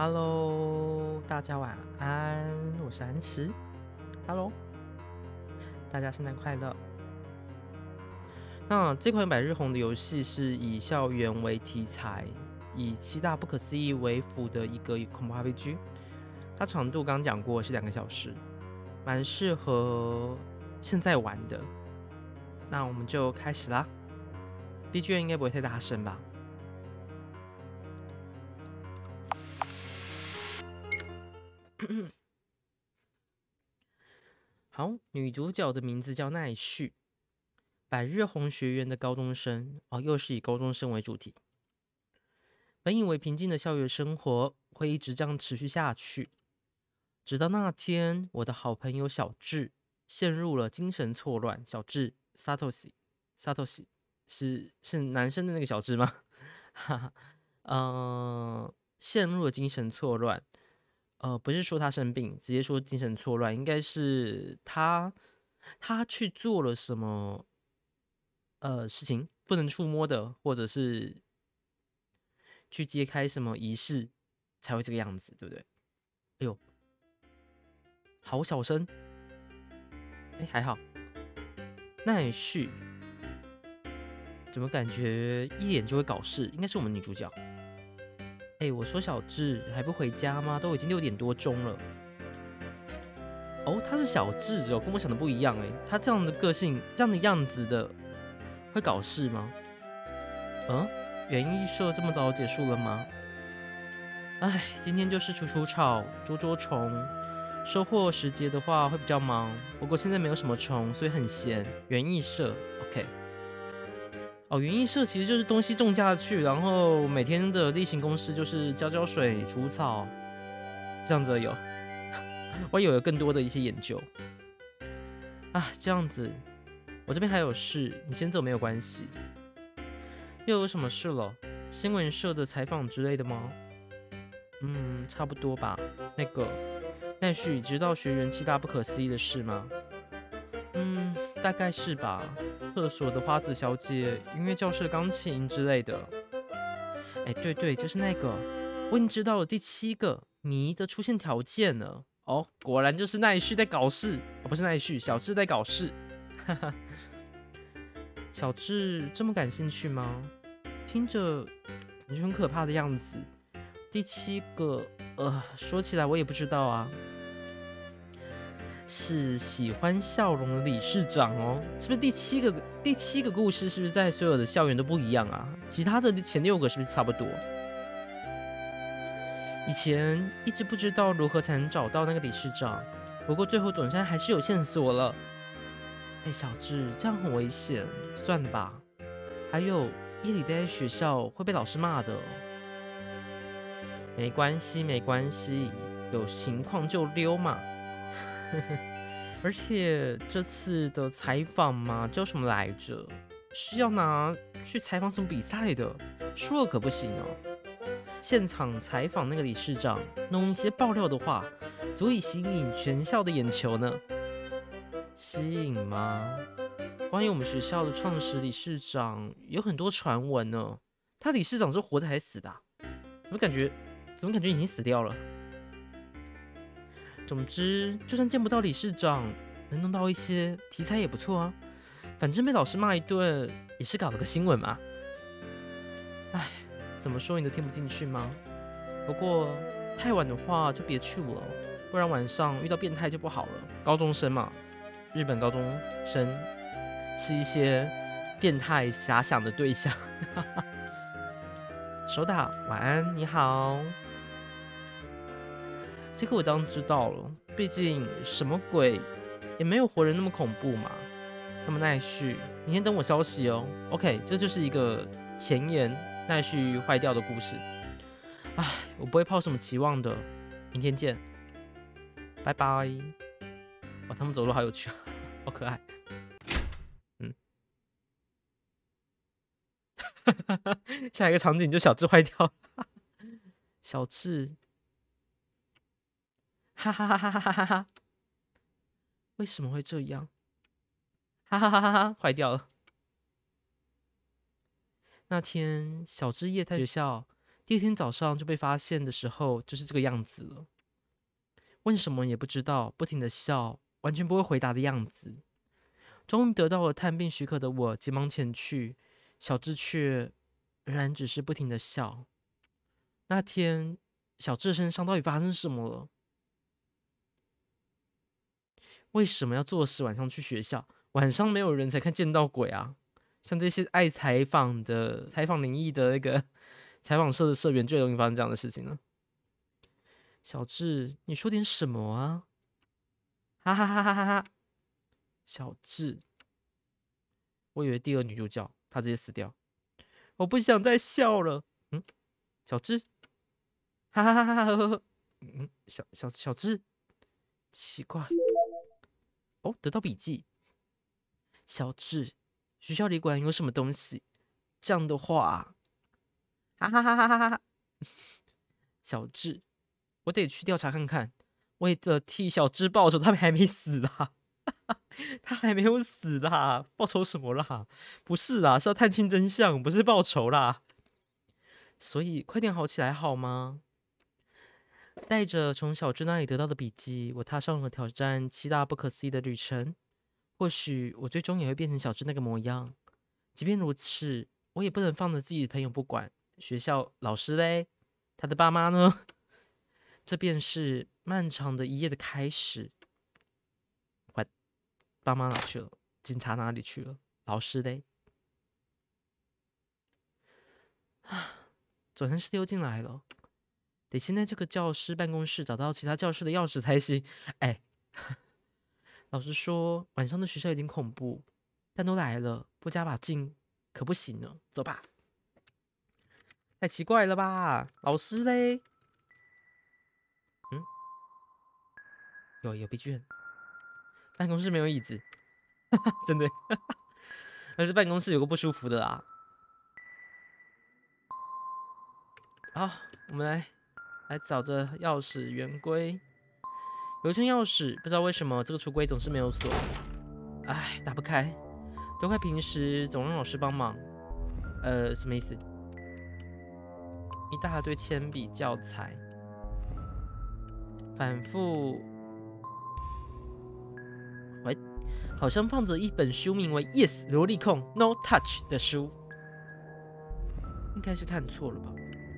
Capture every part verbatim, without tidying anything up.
Hello，大家晚安，我是安池。Hello，大家圣诞快乐。那这款百日红的游戏是以校园为题材，以七大不可思议为辅的一个恐怖 R P G。它长度刚刚讲过是两个小时，蛮适合现在玩的。那我们就开始啦。B G M 应该不会太大声吧？好，女主角的名字叫奈绪，百日红学园的高中生哦，又是以高中生为主题。本以为平静的校园生活会一直这样持续下去，直到那天，我的好朋友小智陷入了精神错乱。小智 Satoshi，Satoshi 是是男生的那个小智吗？哈哈，呃，陷入了精神错乱。呃，不是说他生病，直接说精神错乱，应该是他他去做了什么呃事情不能触摸的，或者是去揭开什么仪式才会这个样子，对不对？哎呦，好小声，哎，还好。奈绪怎么感觉一脸就会搞事？应该是我们女主角。哎，我说小智还不回家吗？都已经六点多钟了。哦，他是小智哦，跟我想的不一样哎。他这样的个性，这样的样子的，会搞事吗？嗯，园艺社这么早结束了吗？哎，今天就是除除草、捉捉虫，收获时节的话会比较忙。不过现在没有什么虫，所以很闲。园艺社 ，OK。哦，园艺社其实就是东西种下去，然后每天的例行公事就是浇浇水、除草，这样子有。我以为有更多的一些研究啊，这样子。我这边还有事，你先走没有关系。又有什么事了？新闻社的采访之类的吗？嗯，差不多吧。那个奈绪知道学员七大不可思议的事吗？嗯，大概是吧。厕所的花子小姐、音乐教室的钢琴之类的。哎，对对，就是那个。我已经知道了第七个谜的出现条件了。哦，果然就是奈绪在搞事，哦，不是奈绪，小智在搞事。哈哈，小智这么感兴趣吗？听着感觉很可怕的样子。第七个，呃，说起来我也不知道啊。是喜欢笑容的理事长哦，是不是第七个？第七个故事是不是在所有的校园都不一样啊？其他的前六个是不是差不多？以前一直不知道如何才能找到那个理事长，不过最后总算还是有线索了。哎，小智，这样很危险，算了吧。还有，夜里待在学校会被老师骂的。没关系，没关系，有情况就溜嘛。而且这次的采访嘛，叫什么来着？是要拿去采访什么比赛的，输了可不行哦。现场采访那个理事长，弄一些爆料的话，足以吸引全校的眼球呢。吸引吗？关于我们学校的创始理事长，有很多传闻呢。他理事长是活着还是死的啊？怎么感觉，怎么感觉已经死掉了？总之，就算见不到理事长，能弄到一些题材也不错啊。反正被老师骂一顿，也是搞了个新闻嘛。唉，怎么说你都听不进去吗？不过太晚的话就别去了，不然晚上遇到变态就不好了。高中生嘛，日本高中生是一些变态遐想的对象。手打，晚安，你好。这个我当然知道了，毕竟什么鬼也没有活人那么恐怖嘛。那么奈绪，你先等我消息哦。OK，这就是一个前言，奈绪坏掉的故事。唉，我不会抱什么期望的。明天见，拜拜。哇，他们走路好有趣，好可爱。嗯，下一个场景就小智坏掉，小智，哈哈哈哈哈哈哈，为什么会这样？哈哈哈哈哈，坏掉了。那天小智夜探学校， 第二天早上就被发现的时候，就是这个样子了。问什么也不知道，不停的笑，完全不会回答的样子。终于得到了探病许可的我，急忙前去，小智却仍然只是不停的笑。那天，小智身上到底发生什么了？为什么要做事晚上去学校？晚上没有人才看见到鬼啊！像这些爱采访的、采访灵异的那个采访社的社员，最容易发生这样的事情了。小智，你说点什么啊？哈哈哈哈哈哈！小智，我以为第二女主角她直接死掉。我不想再笑了。嗯，小智，哈哈哈哈哈哈！嗯，小小小智，奇怪。哦，得到笔记。小智，学校里管有什么东西？这样的话，哈哈哈哈哈哈！小智，我得去调查看看。为了替小智报仇，他们还没死啦，他还没有死啦，报仇什么啦？不是啦，是要探清真相，不是报仇啦。所以快点好起来好吗？带着从小智那里得到的笔记，我踏上了挑战七大不可思议的旅程。或许我最终也会变成小智那个模样。即便如此，我也不能放着自己的朋友不管。学校老师嘞，他的爸妈呢？这便是漫长的一夜的开始。喂，爸妈哪去了？警察哪里去了？老师嘞？啊，总算是溜进来了。得先在这个教师办公室找到其他教室的钥匙才行。哎，老实说，晚上的学校有点恐怖，但都来了，不加把劲可不行呢。走吧。太奇怪了吧？老师嘞？嗯，有有 B 卷。办公室没有椅子，真的。但是办公室有个不舒服的啦。好，我们来来找着钥匙圆规。有一串钥匙，不知道为什么这个橱柜总是没有锁。哎，打不开。多亏平时总让老师帮忙。呃，什么意思？一大堆铅笔教材，反复。喂，好像放着一本书，名为《Yes 萝莉控 No Touch》的书，应该是看错了吧？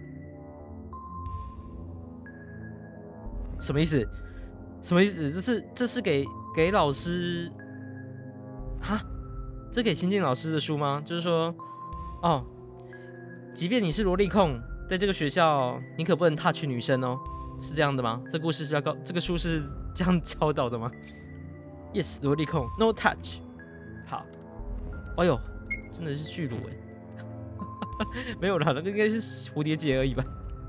什么意思？什么意思？这是这是给给老师？哈？这给新进老师的书吗？就是说，哦，即便你是萝莉控，在这个学校，你可不能 touch 女生哦，是这样的吗？这故事是要告，这个书是这样教导的吗 ？Yes， 萝莉控 No Touch。好，哎呦，真的是巨乳哎，没有啦，那个应该是蝴蝶结而已吧。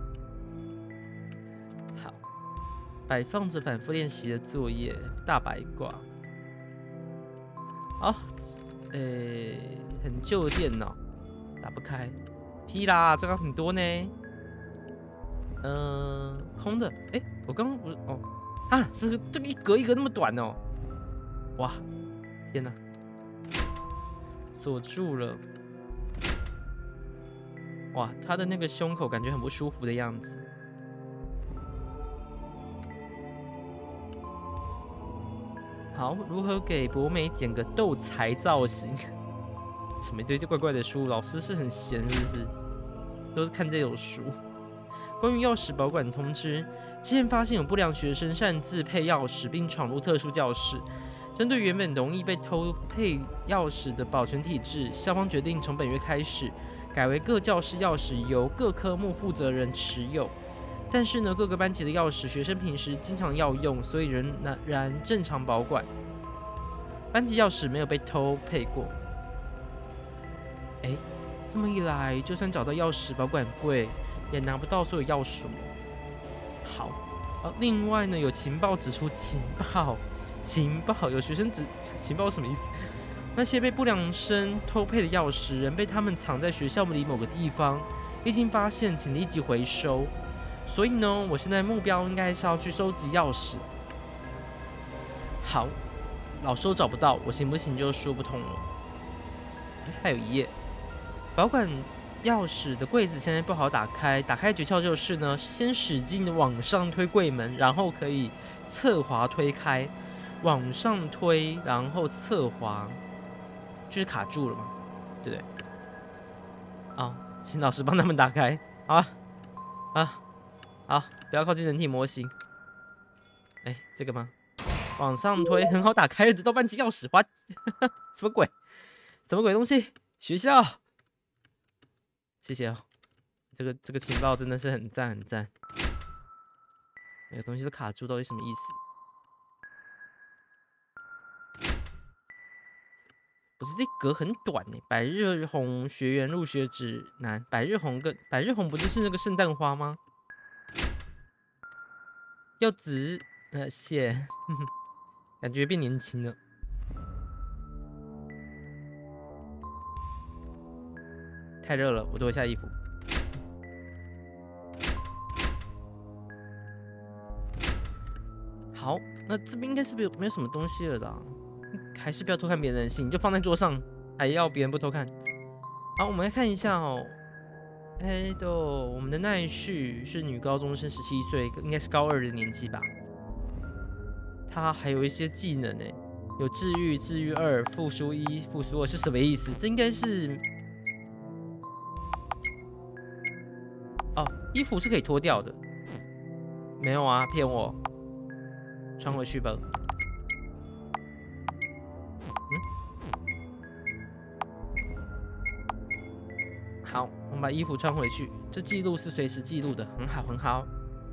好，摆放着反复练习的作业，大白卦。好，呃、欸，很旧的电脑，打不开。屁啦，这个很多呢。呃，空的。哎、欸，我刚刚不是哦啊，这个这个一格一格那么短哦。哇，天哪！锁住了。哇，他的那个胸口感觉很不舒服的样子。好，如何给博美剪个斗才造型？什么一堆怪怪的书？老师是很闲是不是？都是看这种书。关于钥匙保管通知，之前发现有不良学生擅自配钥匙，并闯入特殊教室。针对原本容易被偷配钥匙的保全体制，校方决定从本月开始，改为各教室钥匙由各科目负责人持有。但是呢，各个班级的钥匙，学生平时经常要用，所以仍然正常保管。班级钥匙没有被偷配过。哎，这么一来，就算找到钥匙保管柜，也拿不到所有钥匙了。好，啊，另外呢，有情报指出，情报，情报，有学生指情报什么意思？那些被不良生偷配的钥匙，仍被他们藏在学校里某个地方，一经发现，请立即回收。所以呢，我现在目标应该是要去收集钥匙。好，老师都找不到，我行不行就说不通了。还有一页，保管钥匙的柜子现在不好打开，打开诀窍就是呢，先使劲的往上推柜门，然后可以侧滑推开，往上推，然后侧滑，就是卡住了嘛，对不对？啊，请老师帮他们打开，好啊，啊，好，不要靠近人体模型。哎，这个吗？往上推，很好打开，直到半级钥匙，哇，什么鬼？什么鬼东西？学校，谢谢哦。这个这个情报真的是很赞很赞。每个东西都卡住，到底什么意思？不是这格很短呢。百日红学员入学指南，百日红跟百日红不就是那个圣诞花吗？柚子，呃，谢，感觉变年轻了。太热了，我脱一下衣服。好，那这边应该是没有没有什么东西了的、啊，还是不要偷看别人的信，就放在桌上，还要别人不偷看。好，我们来看一下哦。哎，对，我们的奈绪是女高中生，十七岁，应该是高二的年纪吧。她还有一些技能呢，有治愈、治愈二、复苏一、复苏二是什么意思？这应该是……哦，衣服是可以脱掉的。没有啊，骗我。穿回去吧。嗯，好，我们把衣服穿回去。这记录是随时记录的，很好，很好。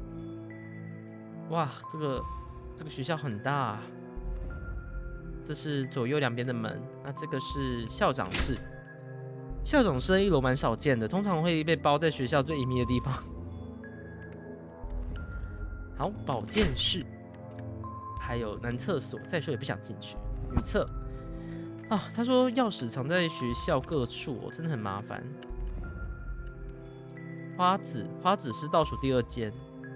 哇，这个这个学校很大啊。这是左右两边的门，那这个是校长室。校长室一楼蛮少见的，通常会被包在学校最隐秘的地方。好，保健室。还有男厕所，再说也不想进去。女厕啊，他说钥匙藏在学校各处、哦，真的很麻烦。花子，花子是倒数第二间。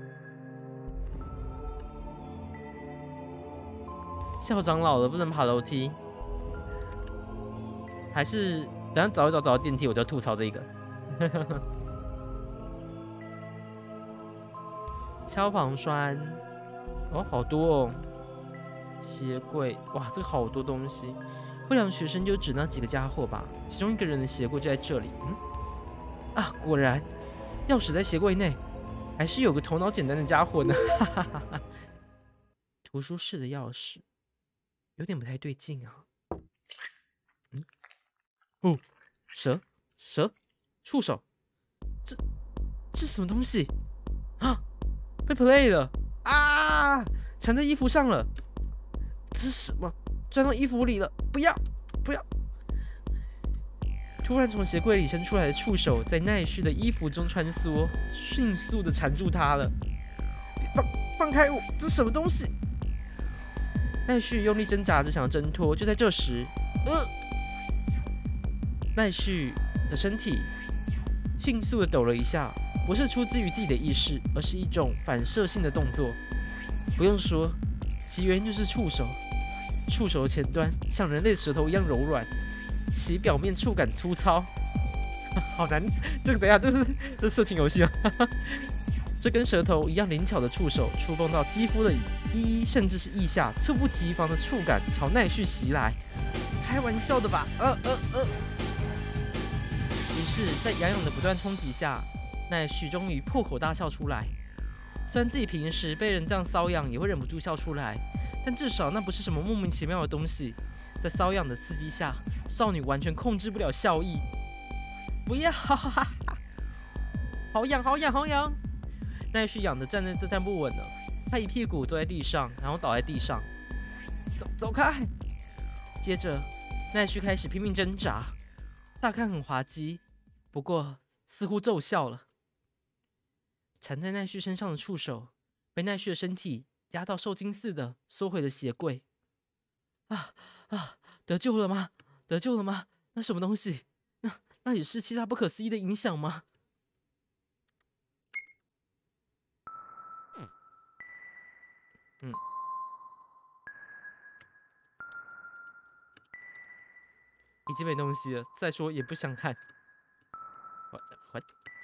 校长老了不能爬楼梯，还是等下找一找找到电梯，我就吐槽这个。消防栓，哦，好多哦。鞋柜，哇，这个好多东西。不良学生就指那几个家伙吧，其中一个人的鞋柜就在这里。嗯，啊，果然，钥匙在鞋柜内，还是有个头脑简单的家伙呢。图书室的钥匙，有点不太对劲啊。嗯，哦，蛇，蛇，触手，这这什么东西啊？被 play 了啊！缠在衣服上了。这是什么？钻到衣服里了！不要，不要！突然从鞋柜里伸出来的触手，在奈绪的衣服中穿梭，迅速的缠住她了。放放开我！这是什么东西？奈绪用力挣扎着想要挣脱，就在这时，呃，奈绪的身体迅速的抖了一下，不是出自于自己的意识，而是一种反射性的动作。不用说，其原因就是触手。触手的前端像人类的舌头一样柔软，其表面触感粗糙。好难，这个等一下，这是这是色情游戏吗？这根舌头一样灵巧的触手触碰到肌肤的衣甚至是腋下，猝不及防的触感朝奈绪袭来。开玩笑的吧？呃呃呃。于是，在痒痒的不断冲击下，奈绪终于破口大笑出来。虽然自己平时被人这样瘙痒也会忍不住笑出来，但至少那不是什么莫名其妙的东西。在瘙痒的刺激下，少女完全控制不了笑意。不要，好痒，好痒，好痒！奈绪痒的站在站不稳了，她一屁股坐在地上，然后倒在地上。走，走开！接着，奈绪开始拼命挣扎，大看很滑稽，不过似乎奏效了。缠在奈绪身上的触手被奈绪的身体压到受惊似的缩回了鞋柜。啊啊！得救了吗？得救了吗？那什么东西？那那也是其他不可思议的影响吗？嗯，已经没东西了。再说也不想看。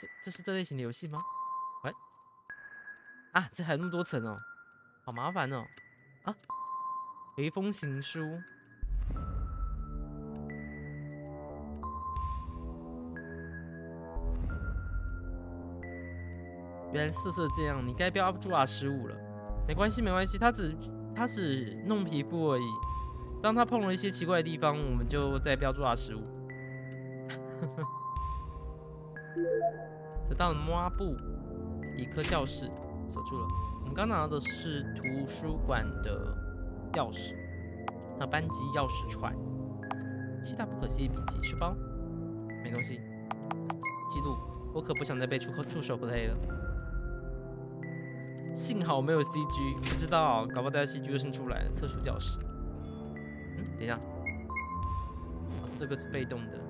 这这是这类型的游戏吗？喂，啊，这还有那么多层哦，好麻烦哦。啊，有一封情书。原来色色这样，你该标注 R 十五了。没关系，没关系，他只他只弄皮肤而已。当他碰了一些奇怪的地方，我们就再标注 R 十五。得到了抹布，一颗教室，锁住了。我们刚拿到的是图书馆的钥匙，还有班级钥匙串，七大不可思议笔记，书包，没东西。记录，我可不想再被触触手 play 了。幸好没有 C G， 不知道，搞不好大家 C G 就生出来了。特殊教室，嗯，等一下，哦，这个是被动的。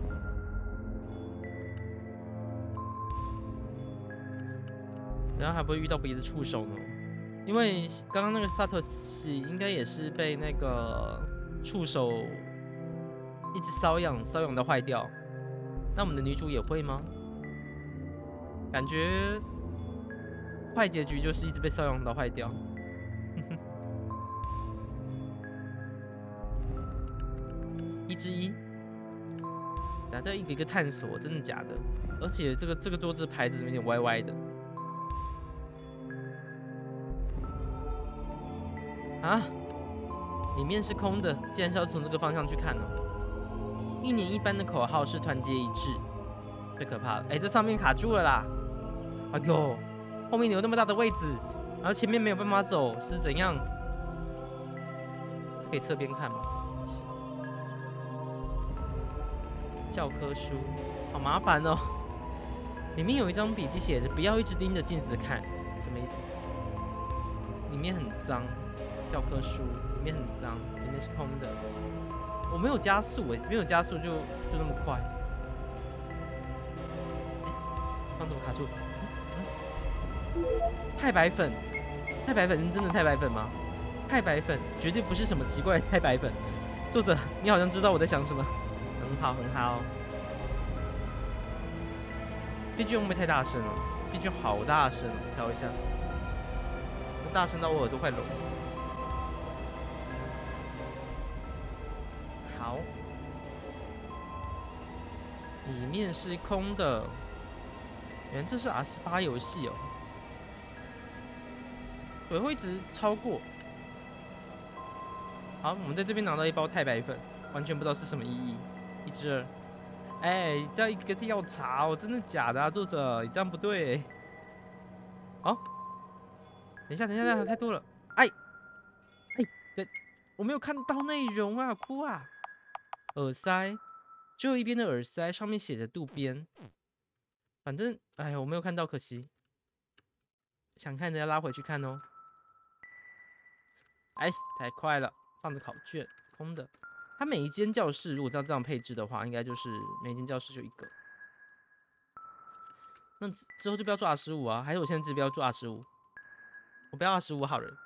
然后还不会遇到别的触手呢？因为刚刚那个萨特西应该也是被那个触手一直瘙痒，瘙痒到坏掉。那我们的女主也会吗？感觉坏结局就是一直被瘙痒到坏掉。一之一，咱这一个一个探索，真的假的？而且这个这个桌子牌子有点歪歪的。啊，里面是空的，竟然是要从这个方向去看呢、哦。一年一班的口号是团结一致，最可怕了。哎，这上面卡住了啦！哎呦，后面有那么大的位置，然后前面没有办法走，是怎样？可以侧边看吗？教科书，好麻烦哦。里面有一张笔记写着“不要一直盯着镜子看”，什么意思？里面很脏。教科书里面很脏，里面是空的。我没有加速哎、欸，没有加速就就那么快。哎、欸，刚怎么卡住？嗯嗯、太白粉，太白粉是真的太白粉吗？太白粉绝对不是什么奇怪的太白粉。作者，你好像知道我在想什么。很好，很好。B G M 会不会太大声了 ？B G M 好大声哦，调一下。大声到我耳朵快聋了。好，里面是空的。原来这是 R 十八游戏哦。对，会一直超过。好，我们在这边拿到一包太白粉，完全不知道是什么意义。一只二，哎，这样一个要查哦，真的假的啊？作者，你这样不对。好，等一下，等一下，等一下，太多了。哎，哎，等，我没有看到内容啊，哭啊！耳塞，最后一边的耳塞上面写着渡边。反正，哎呀，我没有看到，可惜。想看的要拉回去看哦。哎，太快了，放着考卷，空的。它每一间教室如果照这样配置的话，应该就是每一间教室就一个。那之后就不要做 R 十五啊，还是我现在直接不要做 R 十五？我不要 R 十五好人，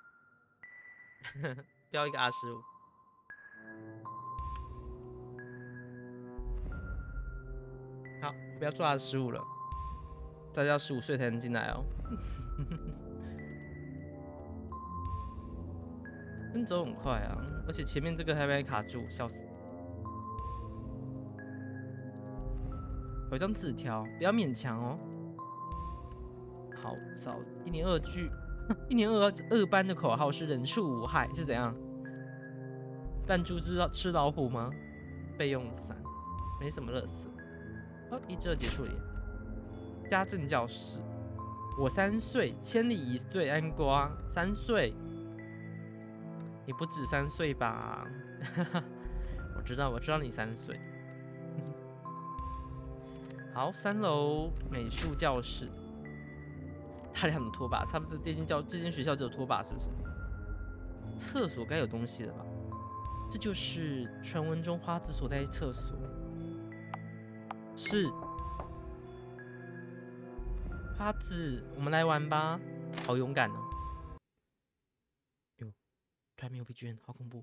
不要一个 R 十五。好，不要做 R 十五了，大家要十五岁才能进来哦。真走很快啊，而且前面这个还没卡住，笑死。有一张纸条，不要勉强哦。好，少一年二句，一年二二班的口号是人畜无害，是怎样？扮猪吃老吃老虎吗？备用伞，没什么乐色。哦，一至二结束了耶。家政教室，我三岁，千里一岁安瓜，三岁。你不止三岁吧？我知道，我知道你三岁。好，三楼美术教室，大量的拖把，他们这这间教这间学校只有拖把，是不是？厕所该有东西了吧？这就是传闻中花子所在厕所。是，花子，我们来玩吧。好勇敢哦！哟，突然没有 B G M， 好恐怖。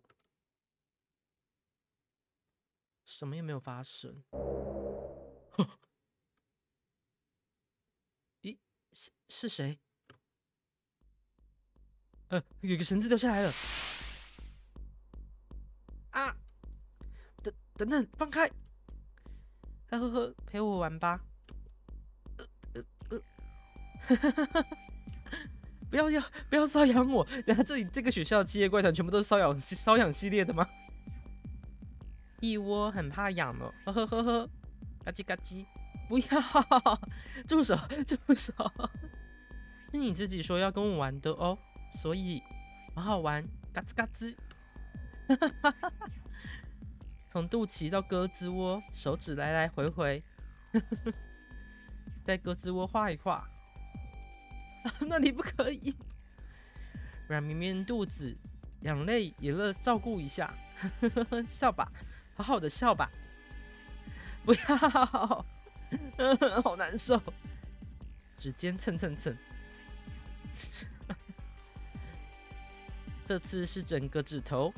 什么也没有发生。 是谁？呃，有个绳子掉下来了！啊！等等等，放开！呵呵呵，陪我玩吧。呃呃呃，不要要不要瘙痒我！等下这里这个学校的七夜怪谈全部都是瘙痒瘙痒系列的吗？一窝很怕痒哦，呵呵呵呵，嘎叽嘎叽！不要，住手住手！是你自己说要跟我玩的哦，所以好好玩，嘎吱嘎吱。从肚脐到胳肢窝，手指来来回回，在胳肢窝画一画。那里不可以。软绵绵肚子，两肋也乐照顾一下。笑吧，好好的笑吧。不要，好难受。指尖蹭蹭蹭。这次是整个指头。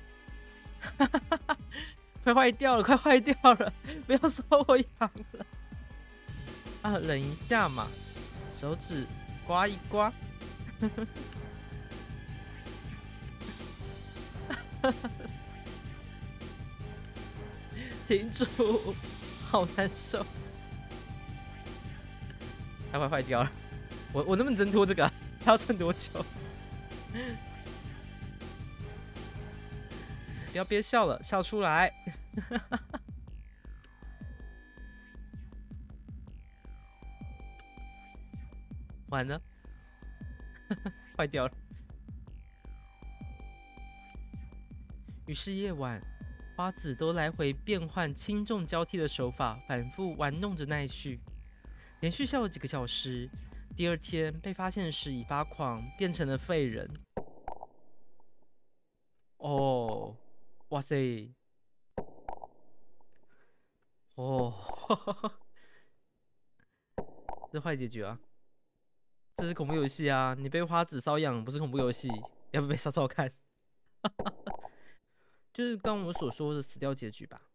快坏掉了，快坏掉了！不要搔我痒了。啊，忍一下嘛，手指刮一刮。停住，好难受。它快坏掉了，我我能不能挣脱这个、啊？它要撑多久？不要憋笑了，笑出来。完了，坏掉了。于是夜晚，花子都来回变换轻重交替的手法，反复玩弄着奈绪。连续笑了几个小时，第二天被发现时已发狂，变成了废人。哦。哇塞！哦，这坏结局啊！这是恐怖游戏啊！你被花子瘙痒不是恐怖游戏，要不被烧烧看？就是刚我所说的死掉结局吧。